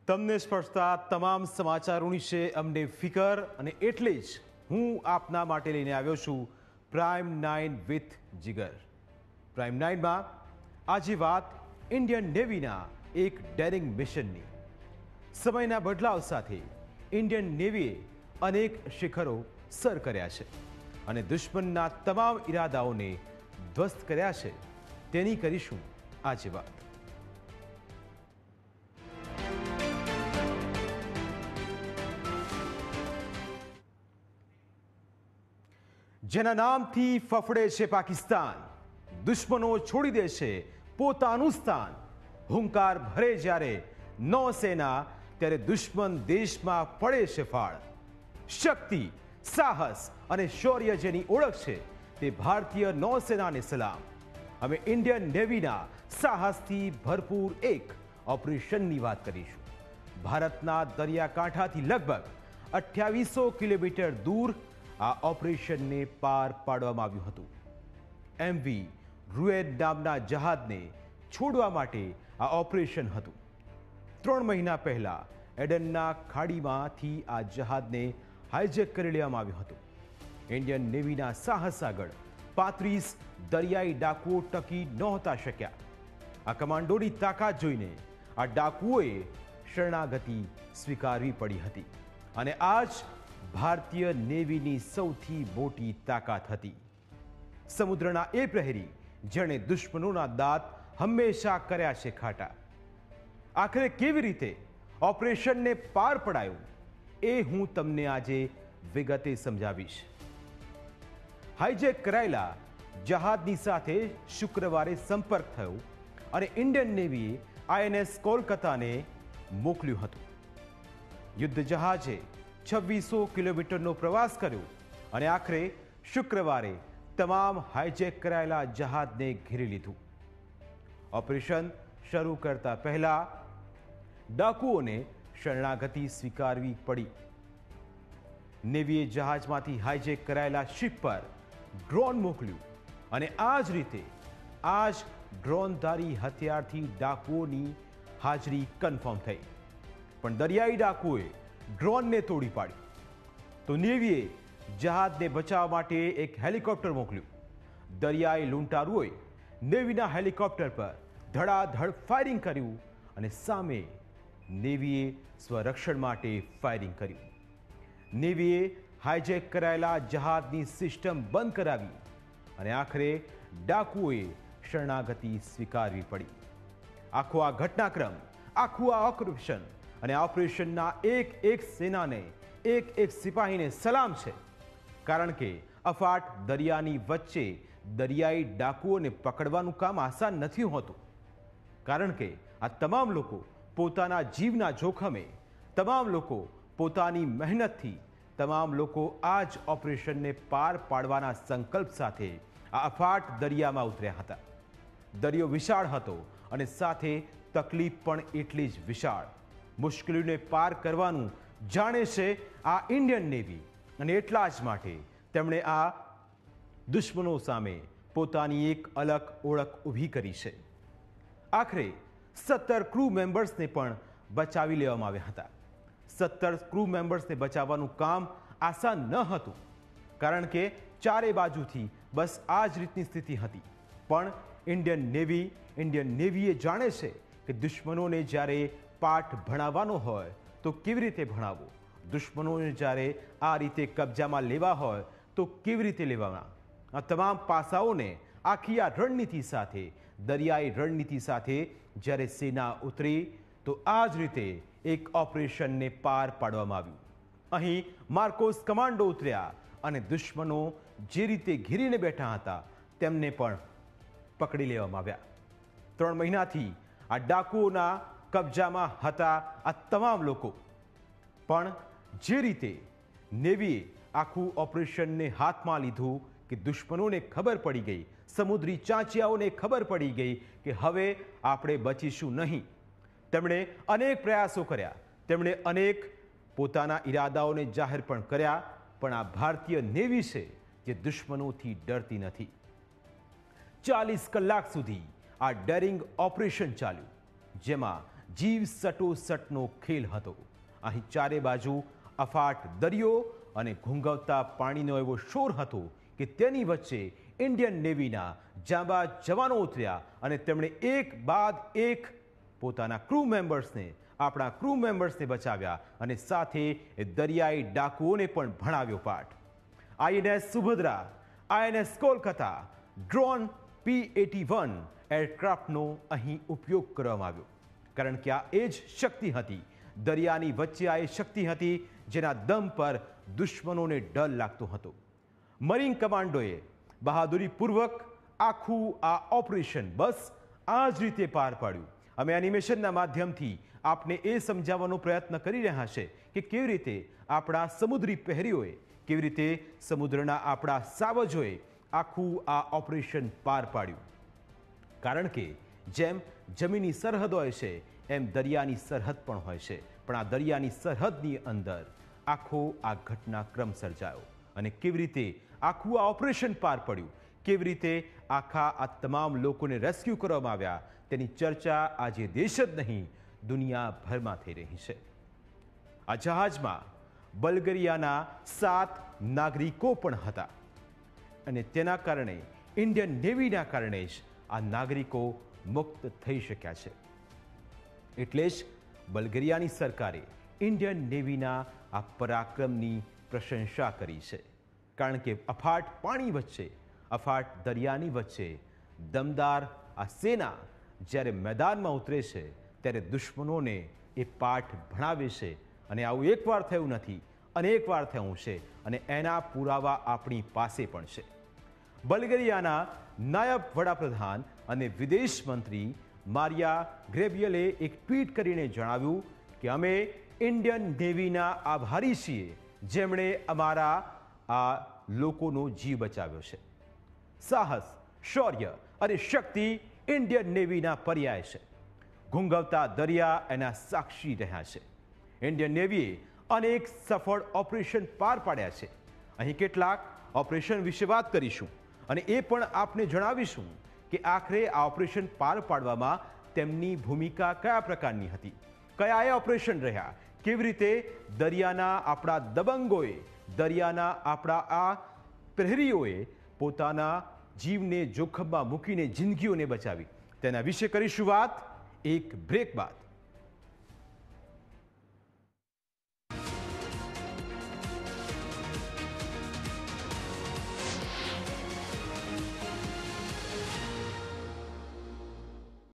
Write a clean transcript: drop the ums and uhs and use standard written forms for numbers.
તમને સ્પર્શતા તમામ સમાચારોની છે અમને ફિકર અને એટલે જ હું આપના માટે લઈને આવ્યો છું પ્રાઇમ 9 વિથ જીગર. પ્રાઇમ 9માં આજે વાત ઇન્ડિયન નેવીના એક ડેરિંગ મિશનની. સમયના બદલાવ સાથે ઇન્ડિયન નેવીએ અનેક શિખરો સર કર્યા છે અને દુશ્મનના તમામ ઈરાદાઓને ધ્વસ્ત કર્યા છે. તેની કરીશું આજે વાત. જેના નામથી ફફડે છે પાકિસ્તાન, દુશ્મનો છોડી દે છે પોતાનું સ્થાન. હુંકાર ભરે જ્યારે નૌસેના ત્યારે દુશ્મન દેશમાં પડે છે ફાળ. શક્તિ, સાહસ અને શૌર્ય જેની ઓળખ છે તે ભારતીય નૌસેનાને સલામ. અમે ઇન્ડિયન નેવીના સાહસથી ભરપૂર એક ઓપરેશનની વાત કરીશું. ભારતના દરિયાકાંઠાથી લગભગ 2800 કિલોમીટર દૂર આ ઓપરેશનને પાર પાડવામાં આવ્યું હતું. એમવી રૂએન નામના જહાજને છોડવા માટે આ ઓપરેશન હતું. 3 મહિના પહેલા એડનના ખાડીમાંથી આ જહાજને હાઇજેક કરી લેવામાં આવ્યું હતું. ઇન્ડિયન નેવીના સાહસ આગળ 35 દરિયાઈ ડાકુઓ ટકી નહોતા શક્યા. આ કમાન્ડોની તાકાત જોઈને આ ડાકુઓએ શરણાગતિ સ્વીકારવી પડી હતી અને આ જ ભારતીય નેવીની સૌથી મોટી તાકાત હતી. સમુદ્રના એ પ્રહરી જેણે દુશ્મનોના દાંત હંમેશા કર્યા છે ખાટા. આખરે કેવી રીતે ઓપરેશનને પાર પડાયું એ હું તમને આજે વિગતે સમજાવીશ. હાઇજેક કરાયેલા જહાજની સાથે શુક્રવારે સંપર્ક થયો અને ઇન્ડિયન નેવીએ INS કોલકાતાને મોકલ્યું હતું. યુદ્ધ જહાજે 2600 કિલોમીટરનો પ્રવાસ કર્યો અને આખરે શુક્રવારે તમામ હાઇજેક કરાયેલા જહાજને ઘેરી લીધું. ઓપરેશન શરૂ કરતા પહેલા ડાકુઓને શરણાગતિ સ્વીકારવી પડી. નેવીએ જહાજમાંથી હાઇજેક કરાયેલા શિપ પર ડ્રોન મોકલ્યું અને આ જ રીતે આ જ ડ્રોનધારી હથિયારથી ડાકુઓની હાજરી કન્ફર્મ થઈ. પણ દરિયાઈ ડાકુઓએ ડ્રોનને તોડી પાડ્યું. તો નેવીએ જહાજને બચાવવા માટે એક હેલિકોપ્ટર મોકલ્યું. દરિયાઈ લૂંટારુઓએ નેવીના હેલિકોપ્ટર પર ધડાધડ ફાયરિંગ કર્યું અને સામે નેવીએ સ્વરક્ષણ માટે ફાયરિંગ કર્યું. નેવીએ હાઇજેક કરાયેલા જહાજની સિસ્ટમ બંધ કરાવી અને આખરે ડાકુઓએ શરણાગતિ સ્વીકારવી પડી. આખો આ ઘટનાક્રમ, આખું આ ઓપરેશન અને ઓપરેશનના એક સેનાને, એક સિપાહીને સલામ છે. કારણ કે અફાટ દરિયાની વચ્ચે દરિયાઈ ડાકુઓને પકડવાનું કામ આસાન નથી હોતું. કારણ કે આ તમામ લોકો પોતાના જીવના જોખમે, તમામ લોકો પોતાની મહેનતથી, તમામ લોકો આ જ ઓપરેશનને પાર પાડવાના સંકલ્પ સાથે આ અફાટ દરિયામાં ઉતર્યા હતા. દરિયો વિશાળ હતો અને સાથે તકલીફ પણ એટલી જ વિશાળ. મુશ્કેલીઓને પાર કરવાનું જાણે છે આ ઇન્ડિયન નેવી અને એટલા જ માટે તેમણે આ દુશ્મનો સામે પોતાની એક અલગ ઓળખ ઊભી કરી છે. આખરે 17 ક્રૂ મેમ્બર્સને પણ બચાવી લેવામાં આવ્યા હતા. 17 ક્રૂ મેમ્બર્સને બચાવવાનું કામ આસાન ન હતું કારણ કે ચારે બાજુથી બસ આ જ રીતની સ્થિતિ હતી. પણ ઇન્ડિયન નેવીએ જાણે છે કે દુશ્મનોને જ્યારે પાઠ ભણાવવાનો હોય તો કેવી રીતે ભણાવવો, દુશ્મનોને જ્યારે આ રીતે કબજામાં લેવા હોય તો કેવી રીતે લેવાના. આ તમામ પાસાઓને આખી આ રણનીતિ સાથે, દરિયાઈ રણનીતિ સાથે જ્યારે સેના ઉતરી તો આ જ રીતે એક ઓપરેશનને પાર પાડવામાં આવ્યું. અહીં માર્કોસ કમાન્ડો ઉતર્યા અને દુશ્મનો જે રીતે ઘેરીને બેઠા હતા તેમને પણ પકડી લેવામાં આવ્યા. 3 મહિનાથી આ ડાકુઓના કબજામાં હતા આ તમામ લોકો. પણ જે રીતે નેવીએ આખું ઓપરેશનને હાથમાં લીધું કે દુશ્મનોને ખબર પડી ગઈ, સમુદ્રી ચાંચિયાઓને ખબર પડી ગઈ કે હવે આપણે બચીશું નહીં. તેમણે અનેક પ્રયાસો કર્યા, તેમણે અનેક પોતાના ઈરાદાઓને જાહેર પણ કર્યા. પણ આ ભારતીય નેવી છે જે દુશ્મનોથી ડરતી નથી. 40 કલાક સુધી આ ડેરિંગ ઓપરેશન ચાલ્યું જેમાં જીવ સટોસટનો ખેલ હતો. અહીં ચારે બાજુ અફાટ દરિયો અને ઘૂંઘવતા પાણીનો એવો શોર હતો કે તેની વચ્ચે ઇન્ડિયન નેવીના જાંબાઝ જવાનો ઉતર્યા અને તેમણે એક બાદ એક પોતાના આપણા ક્રૂ મેમ્બર્સને બચાવ્યા અને સાથે દરિયાઈ ડાકુઓને પણ ભણાવ્યો પાઠ. INS Subhadra, INS Kolkata, drone P-81 એરક્રાફ્ટનો અહીં ઉપયોગ કરવામાં આવ્યો, કારણ કે આ એ જ શક્તિ હતી, દરિયાની વચ્ચે આ એ શક્તિ હતી જેના દમ પર દુશ્મનોને ડર લાગતો હતો. મરીન કમાન્ડોએ બહાદુરીપૂર્વક આખું આ ઓપરેશન બસ આ જ રીતે પાર પાડ્યું. અમે એનિમેશનના માધ્યમથી આપને એ સમજાવવાનો પ્રયત્ન કરી રહ્યા છે કે કેવી રીતે આપણા સમુદ્રી પહેરીઓએ, કેવી રીતે સમુદ્રના આપણા સાવજોએ આખું આ ઓપરેશન પાર પાડ્યું. કારણ કે જેમ જમીનની સરહદ હોય છે એમ દરિયાની સરહદ પણ હોય છે, પણ આ દરિયાની સરહદની અંદર આખો આ ઘટનાક્રમ સર્જાયો અને કેવી રીતે આખું આ ઓપરેશન પાર પડ્યું, કેવી રીતે આખા આ તમામ લોકોને રેસ્ક્યુ કરવામાં આવ્યા, તેની ચર્ચા આજે દેશ જ નહીં દુનિયાભરમાં થઈ રહી છે. આ જહાજમાં બલ્ગેરિયાના 7 નાગરિકો પણ હતા અને તેના કારણે ઇન્ડિયન નેવીના કારણે જ આ નાગરિકો મુક્ત થઈ શક્યા છે. એટલે જ બલ્ગેરિયાની સરકારે ઇન્ડિયન નેવીના આ પરાક્રમની પ્રશંસા કરી છે, કારણ કે અફાટ પાણી વચ્ચે, અફાટ દરિયાની વચ્ચે દમદાર આ સેના જ્યારે મેદાનમાં ઉતરે છે ત્યારે દુશ્મનોને એ પાઠ ભણાવે છે. અને આવું એકવાર થયું નથી, અનેકવાર થયું છે અને એના પુરાવા આપણી પાસે પણ છે. બલ્ગેરિયાના નાયબ વડાપ્રધાન અને વિદેશ મંત્રી મારિયા ગ્રેબિયલે એક ટ્વીટ કરીને જણાવ્યું કે અમે ઇન્ડિયન નેવીના આભારી છીએ જેમણે અમારા આ લોકોનો જીવ બચાવ્યો છે. સાહસ, શૌર્ય અને શક્તિ ઇન્ડિયન નેવીના પર્યાય છે. ઘૂંઘવતા દરિયા એના સાક્ષી રહ્યા છે. ઇન્ડિયન નેવીએ અનેક સફળ ઓપરેશન પાર પાડ્યા છે. અહીં કેટલાક ઓપરેશન વિશે વાત કરીશું અને એ પણ આપને જણાવીશું કે આખરે આ ઓપરેશન પાર પાડવામાં તેમની ભૂમિકા કયા પ્રકારની હતી, કયા એ ઓપરેશન રહ્યા, કેવી રીતે દરિયાના આપણા દબંગોએ, દરિયાના આપણા આ પ્રહરીઓએ પોતાના જીવને જોખમમાં મૂકીને જિંદગીઓને બચાવી, તેના વિશે કરીશું વાત એક બ્રેક બાદ.